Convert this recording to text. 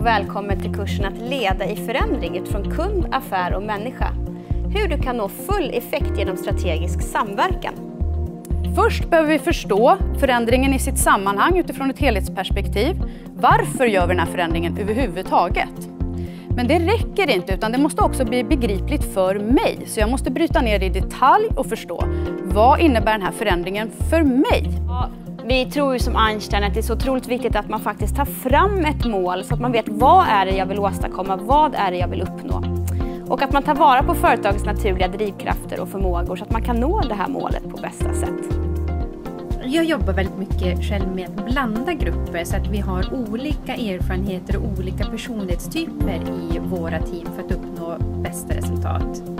och välkommen till kursen att leda i förändring utifrån kund, affär och människa. Hur du kan nå full effekt genom strategisk samverkan. Först behöver vi förstå förändringen i sitt sammanhang utifrån ett helhetsperspektiv. Varför gör vi den här förändringen överhuvudtaget? Men det räcker inte, utan det måste också bli begripligt för mig. Så jag måste bryta ner det i detalj och förstå vad innebär den här förändringen för mig? Ja, vi tror ju som Einstein att det är så otroligt viktigt att man faktiskt tar fram ett mål så att man vet vad är det jag vill åstadkomma, vad är det jag vill uppnå. Och att man tar vara på företagets naturliga drivkrafter och förmågor så att man kan nå det här målet på bästa sätt. Jag jobbar väldigt mycket själv med att blanda grupper så att vi har olika erfarenheter och olika personlighetstyper i våra team för att uppnå bästa resultat.